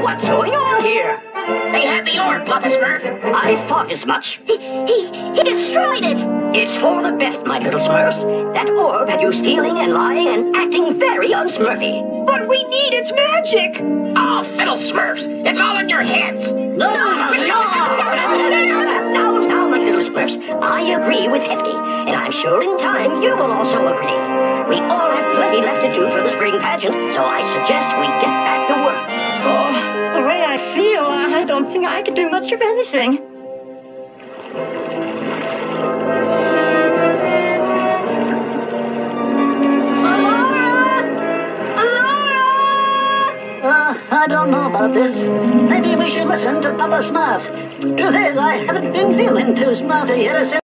What's going on here? They had the orb, Papa Smurf. I thought as much. He destroyed it. It's for the best, my little Smurfs. That orb had you stealing and lying and acting very unsmurfy. But we need its magic. Oh, fiddle Smurfs. It's all in your heads. No, my little Smurfs. I agree with Hefty, and I'm sure in time you will also agree. We all have plenty left to do for the spring pageant, so I suggest we get back to work. Oh, the way I feel, I don't think I could do much of anything. I don't know about this. Maybe we should listen to Papa Smurf. Truth is, I haven't been feeling too smurfy ever since.